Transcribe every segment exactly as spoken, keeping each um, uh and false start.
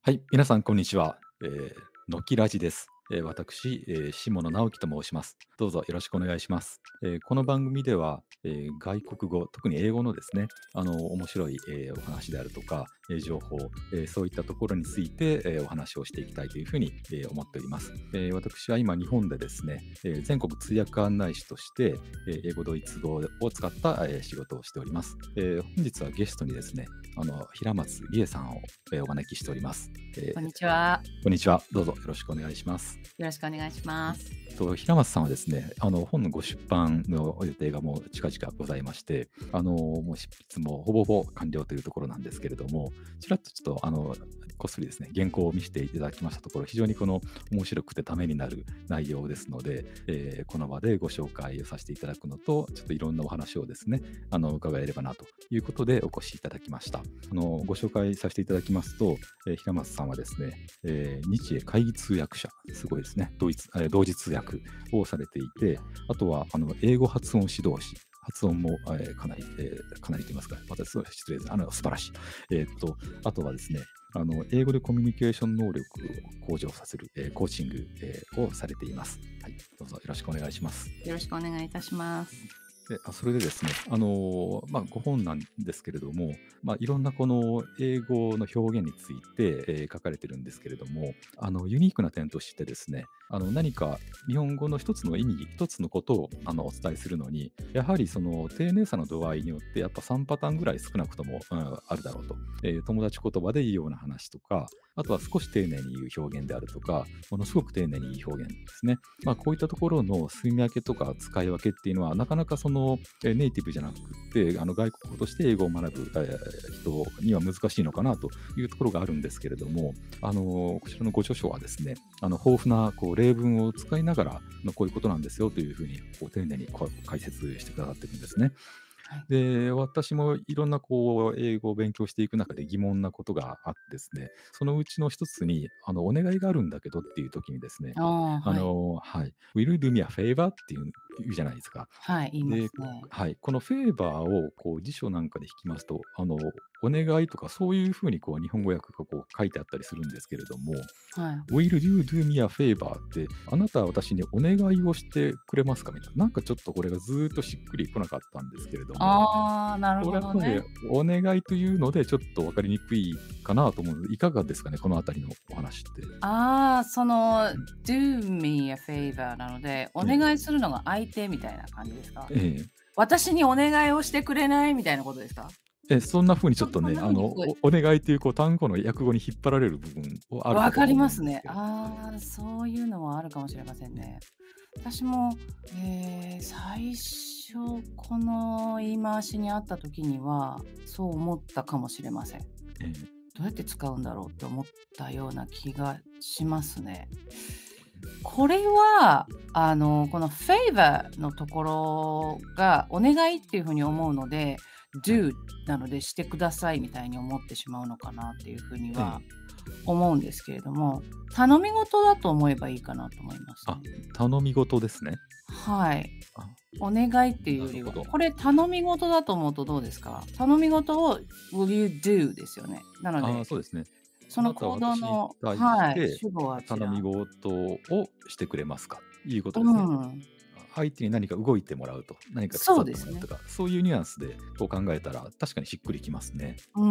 はい、皆さんこんにちは。えー、のきラジです。えー私、えー下野直樹と申します。どうぞよろしくお願いします。えーこの番組では、えー外国語、特に英語のですね、あの面白い、えーお話であるとか、えー情報、えーそういったところについて、えーお話をしていきたいというふうに、えー思っております。えー私は今日本でですね、えー全国通訳案内士として、えー英語、ドイツ語を使った、えー仕事をしております。えー本日はゲストにですね、あの平松理恵さんを、えーお招きしております。えこんにーちは。 こんにちは。どうぞよろしくお願いします。 よろしくお願いします。 と平松さんはですね、あの本のご出版の予定がもう近々ございまして、あのもう執筆もほぼほぼ完了というところなんですけれども、ちらっとちょっとあのこっそりですね、原稿を見せていただきましたところ、非常にこの面白くてためになる内容ですので、えーこの場でご紹介をさせていただくのと、ちょっといろんなお話をですね、あの伺えればなということでお越しいただきました。あのご紹介させていただきますと、えー平松さんはですね、えー日英会議通訳者、すごいですね、同一えー同時通訳をされていて、あとはあの英語発音指導士、発音も、えーかなり、えーかなりと言いますか、私は失礼です。あの素晴らしい。えーっと、あとはですね、あの英語でコミュニケーション能力を向上させる、えーコーチング、えーをされています。はい、どうぞよろしくお願いします。 よろしくお願いいたします。 で、あ、それでですね、あの、まあ、ご本なんですけれども、まあ、いろんなこの英語の表現について、えー書かれてるんですけれども、あの、ユニークな点としてですね、あの、何か日本語の一つの意味、一つのことをあのお伝えするのに、やはりその丁寧さの度合いによって、やっぱさんパターンぐらい少なくとも、うん、あるだろうと。えー友達言葉で言うような話とか、あとは少し丁寧に言う表現であるとか、ものすごく丁寧に言う表現ですね。まあ、こういったところの住み分けとか使い分けっていうのは、なかなかそのえーネイティブじゃなくて、あの外国語として英語を学ぶ、えー人には難しいのかなというところがあるんですけれども、あのこちらのご著書はですね、あの豊富なこう例文を使いながら、のこういうことなんですよというふうにこう丁寧にこう解説してくださってるんですね。 はい。 で、私もいろんなこう英語を勉強していく中で疑問なことがあってですね、そのうちの一つに、あのお願いがあるんだけどっていう時にですね、 ああ、 あはい。 のはい、Will you do me a favor? っていう言うじゃないですか。 はい、言いまで、 すね。 はい、このフェーバーをこう辞書なんかで引きますと、あのお願いとかそういうふうにこう日本語訳がこう書いてあったりするんですけれども、 はい。 Will you do me a favor? って、あなたは私にお願いをしてくれますかみたいな。なんかちょっとこれがずーっとしっくりこなかったんですけれども、 ああ、なるこれやっぱりほどね。 お願いというのでちょっと分かりにくいかなと思うので、いかがですかね、このあたりのお話って。 ああ、その、 うん、 do me a favor なので、おええ、 願いするのが相手みたいな感じですか？ ええ。 私にお願いをしてくれないみたいなことですか？ え、そんな風にちょっとね、 そそんなあの、 風に聞こえおお願いというこう単語の訳語に引っ張られる部分はあるわかかとは思うんりますね。 ですけれども。 ああ、そういうのはあるかもしれませんね。私も、えー最初この言い回しにあった時には、そう思ったかもしれません。 ええ、 どうやって使うんだろうって思ったような気がしますね。これは、あの、この favor のところがお願いっていう風に思うので、 はい。 do なのでしてくださいみたいに思ってしまうのかなっていう風にはええ。 思うんですけれども、頼み事だと思えばいいかなと思いますあ、 ね。 頼み事ですね。 はい。 あ、 お願いっていうよりは、 なるほど。 これ頼み事だと思うとどうですか？頼み事を will you do ですよね。なのああ、 で、 そうですね。あなたはその行動私にの対しはい、 て主語はあちら。 頼み事をしてくれますか？いうことうですね。 ん。 相手に何か動いてもらうと、何か手伝っそうですね。 てもらうとか、そういうニュアンスでこう考えたら、確かにしっくりきますね。 うん。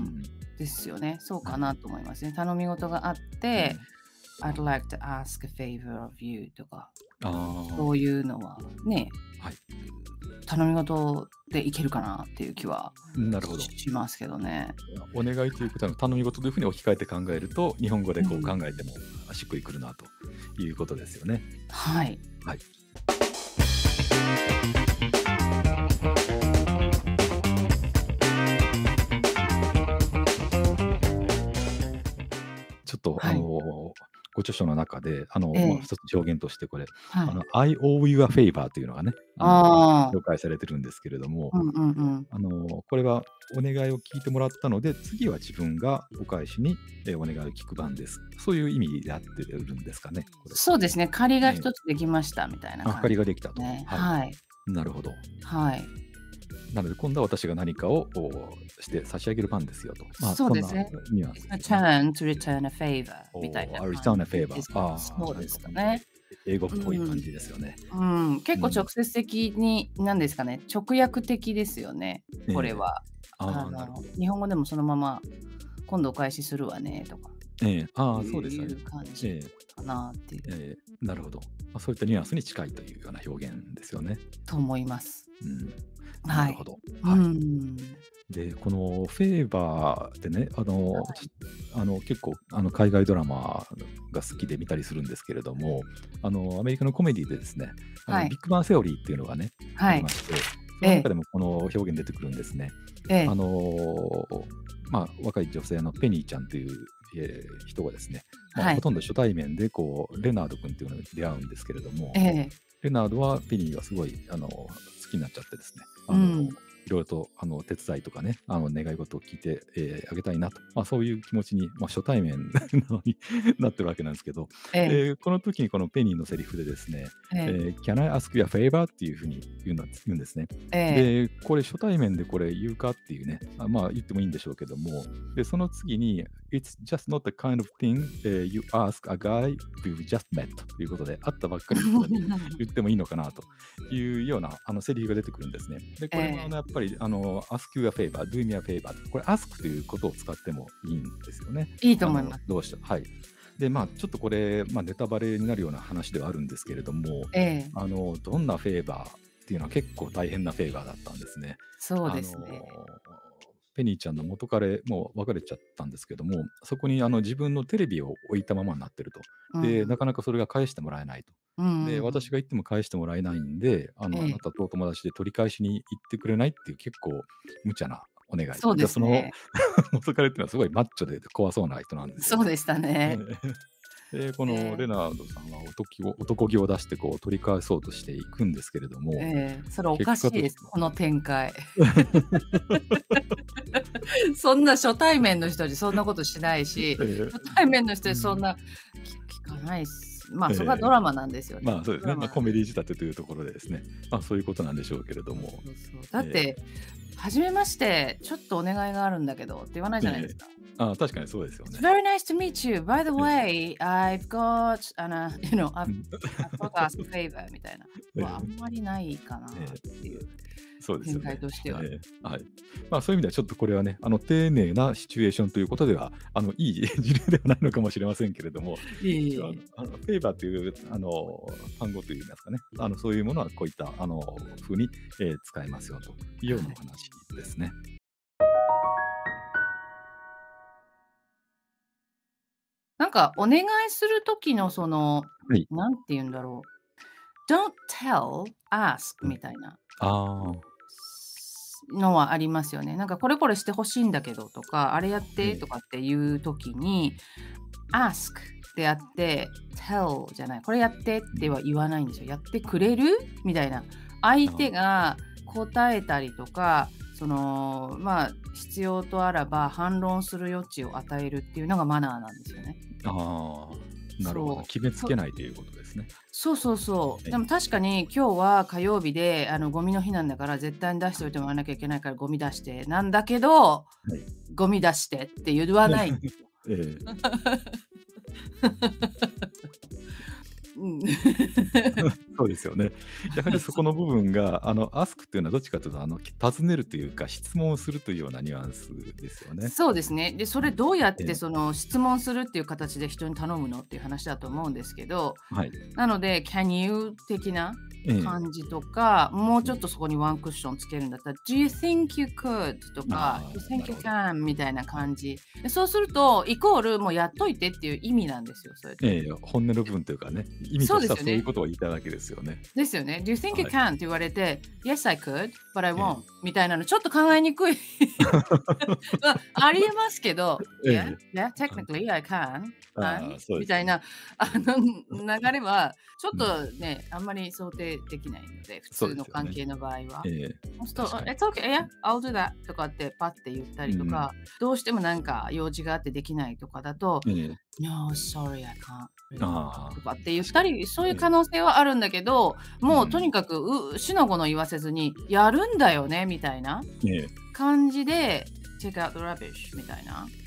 うん。 ですよね。そうはい。 かなと思いますね。頼み事があって、 ええ。 I'd like to ask a favor of you とか、 ああ、 そういうのはね、 はい。 頼み事でいけるかなっていう気はなるほど。 しますけどね。 お願いということは頼み事というふうに置き換えて考えると、日本語でこううん。 考えてもしっくりくるなということですよね。 はい。 はい。ちょっとあの、 はい。 ご著書の中で、あの、まあ、 ええ。 一つ表現としてこれ、 はい。 あの、I owe you a favor というのがね、あの、 ああ。 紹介されてるんですけれども、 うんうんうん。 あの、これはお願いを聞いてもらったので、次は自分がお返しに、え、お願いを聞く番です。そういう意味で合ってるんですかね、これ。 そうですね、借りがええ。 一つできましたみたいなあ、 感じ借りができたと。 ね。 はい。 はい。 なるほど。 はい。 なので、今度は私が何かをこうして差し上げる番ですよと。まあ、そんなそうですね。 ニュアンス It's ですね。 a turn to return a favor みたいおー、 な a 感 return a じ favor。 ですかね。 ああ、 そうですなんか本当にかね。 英語っぽい感うん。 じですよね。 うん、結構直うん。 接的に、なんですかね、直訳的ですよね、 ええ。 これは。あああ、なるほの、 ど。 日本語でもそのまま、今度お返しするわねとかええ、ああ、そうですよね。 いう感じええ、 かなっていうええ、なるほど。まあ、そういったニュアンスに近いというような表現ですよね。 と思います。 うん。なはい。 るほど。 うはい。 ん。 で、このフェーバーでね、あの、 はい。 ちあの結構あの海外ドラマが好きで見たりするんですけれども、あのアメリカのコメディでですね、あのはい。 ビッグバンセオリーっていうのがね、あはい。 りまして、そええ、 の中でもこの表現出てくるんですね。あええ、 の、まあ、若い女性のペニーちゃんという、えー人がですね、まあ、 はい。 ほとんど初対面でこうレナード君っていうのに出会うんですけれども、 ええ。 レナードはペニーがすごいあの好きになっちゃってですね、あのうん。 いろいろとあの手伝いとかね、あの願い事を聞いて、えーあげたいなと、まあ、そういう気持ちに、まあ、初対面なのになってるわけなんですけど、 ええ、 でこの時にこのペニーのセリフでですね、 ええ、 えー Can I ask you a favor? っていうふうに言うの言うんですね。 ええ。 で、これ初対面でこれ言うかっていうね、あまあ言ってもいいんでしょうけども、で、その次に、It's just not the kind of thing、uh, you ask a guy you've just met ということで、会ったばっかりの人に言ってもいいのかなというようなあのセリフが出てくるんですね。で、 えこれもあのえ。 やっぱりあの ask you a favor, do me a favor これ ask ということを使ってもいいんですよね。 いいとあ思います。 のどうしたはい。で、まあちょっとこれ、まあ、ネタバレになるような話ではあるんですけれども、 ええ、 あのどんなフェーバーっていうのは結構大変なフェーバーだったんですね。 そうあのですね。 ペニーちゃんの元彼もう別れちゃったんですけども、そこにあの自分のテレビを置いたままになってると。で、 うん。 なかなかそれが返してもらえないと。 うんで、 うんうん。 私が行っても返してもらえないんで、あの、あなええ、 たとお友達で取り返しに行ってくれないっていう結構無茶なお願い。 そうでで、そのすね。 元彼っていうのはすごいマッチョで怖そうな人なんですよ。 そうでしたね。 で、このレええ、 ナードさんは男気を男気を出してこう取り返そうとしていくんですけれども、 ええ、それお結果とかしいです、この展開。そんな初対面の人にそんなことしないし、 ええ、 初対面の人うん、 にそんな、き聞かないっす。まあ、それはドええ、 ラマなんですよね。 まあ、そうですね。まあ、 ドラマなんコメディ仕立てというところでですね、まあ、そういうことなんでしょうけれども、 そうそう。だっえて、初めまして、ちょっとお願いがあるんだけどって言わないえ、ええ。 じゃないですか。 ああ、確かにそうですよ It's ね。 very nice to meet you. By the ええ、 way, I've got an, uh, you know, う I've ん。 I've got to ask a favor みたいな。 えは、あんえ、 まりないかなええ。 っていうそうです展開よね。 としては。 ええ、はい。まあ、そういう意味ではちょっとこれはね、あの、丁寧なシチュエーションということでは、あの、いい事例ではないのかもしれませんけれども、 いえい一応あの、 えいえ。 あのフェーバーという、あの、単語といいますかね、あの、そういうものはこういった、あの、風に、えー使えますよというようなおはい。 話ですね。 なんかお願いする時のその、 はい。 なんて言うんだろう、don't tell, ask うん。 みたいなああ、 のはありますよね。なんかこれこれして欲しいんだけどとか、あれやっええ、 てとかっていう時に、ask であって、tell じゃない、これやってっうん。 ては言わないんですよ。やってくれる？みたいな。相手ああ、 が答えたりとか、その、まあ、必要とあらば反論する余地を与えるっていうのがマナーなんですよね。 ああ、なるほど。 そう。 決めつそけないということですね。 そうそうそう。 ええ、 でも確かに今日は火曜日で、あの、ゴミの日なんだから絶対に出しておいてもらわなきゃいけないからゴミ出して、なんだけど、 はい。 ゴミ出してって言わないんですよ。 ええ。 うん。 そうですよね。やはりそこの部分が、あの、アスクっていうのはどっちかというと、あの、尋ねるというか、質問をするというようなニュアンスですよね。 そうですね。で、そはい。 れどうやっええ、 てその質問するっていう形で人に頼むのっていう話だと思うんですけど、 はい。 なので、can you 的なええ。 感じとか、もううん。 ちょっとそこにワンクッションつけるんだったら、Do you think you could? とか、 あ You あ、な think る you ほど。 can? みたいなはい。 感じ。で、そうすると、イコールもうやっといてっていう意味なんですよ、それって。 ええ、本音の部分というかね、意味そとしてはうですよね。 そういうことを言いたいわけですよね。 ですよね。Do you think you はい。 can? って言われて、Yes, I could, but I え won't え。 みたいなのちょっと考えにくい。まあ、ありえますけど、 え Yeah, え。 yeah, technically I can, はああ、 い、 そうですよね。 みたいな、あの、流れは、ちょっうん。 とね、あんまり想定できないので、普そう通ですよね。 の関係の場合は。 ええ、 そうすると、あ確かに。 It's okay, yeah, I'll do that とかってパッて言ったうん。 りとか、どうしてもなんか用事があってできないとかだと、 ええ。 No, sorry, I can't read ああ、 とかって言っ確かに。 たり、そういうええ。 可能性はあるんだけど、もうとうん。 にかく、うしのごの言わせずに、やるんだよねみたいなええ。 感じで、take out the rubbish みたいな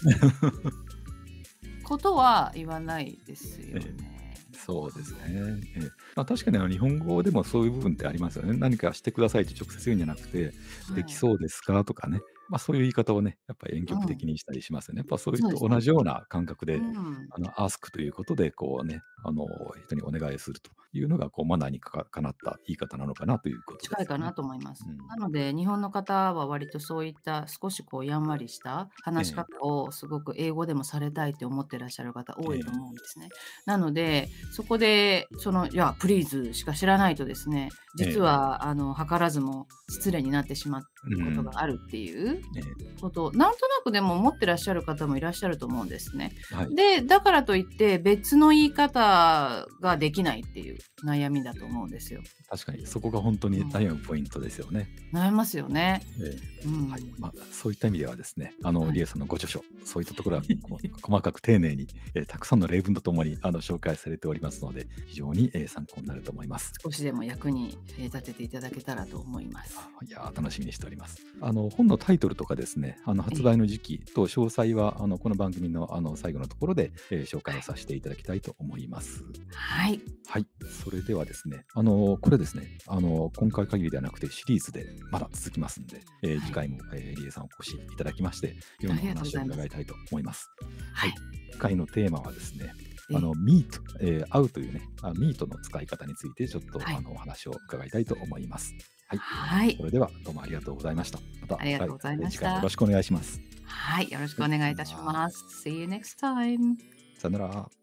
ことは言わないですよええ。 ね。 そうですね。ええ。ま、確かにあの日本語でもそういう部分ってありますよね。何かしてくださいって直接言うんじゃなくて、できはい。 そうですかとかね。ま、そういう言い方をね、やっぱり婉曲うん。 的にしたりしますよね。やっぱそれとそうですね。 同じような感覚うで、 ん。 あの ask ということで、こうね、あの人にお願いするというのが、こうマナーにかかかなった言い方なのかなということですよね。 近いかなと思います。 うん。 なので、日本の方は割とそういった少しこうやんわりした話し方ええ。 をすごく英語でもされたいって思ってらっしゃる方多いとええ。 思うんですね。なので、そこでその、いや、プリーズしか知らないとですね、実ええ。 はあの図らずも失礼になってしまうことうん。 があるっていうええ。 ことを、なんとなくでも思ってらっしゃる方もいらっしゃると思うんですね。 はい。 で、だからといって別の言い方ができないっていう悩みだと思うんですよ。 確かにそこがほんとにうん。 悩むポイントですよね。 悩みますよね。 えうえ。はい。 ん。 ま、そういった意味ではですね、あのはい。 リエさんのご著書、そういったところはこう細かく丁寧に、え、たくさんの例文とともにあの紹介されておりますので、非常に、え、参考になると思います。 少しでも役に、え、立てていただけたらと思います。 あ、いや、楽しみにしております。あの本のタイトルとかですね、あのええ。 発売の時期と詳細はあのこの番組のあの最後のところで、え、紹介はい。 をさしていただきたいと思います。 はい。 はい。それではですね、あのこれですね、あの今回限りではなくてシリーズでまだ続きますんで、え、 はい。 次回も、え、リエさんお越しいただきまして、いろんなおありがとうご話をざいます。 伺いたいと思います。はい。 はい。 次回のテーマはですね、あのええ。 ミート、え、会うというね、あ、ミートの使い方についてちょっとはい。 あのお話を伺いたいと思います。はい。 はい。 それではどうもありがとうございました。また、はい、 ありがとうございえ、 ました。 次回もよろしくお願いします。 はい、よろしくはい、 お願いいたしさよなら。 ます。See you next time. さよなら。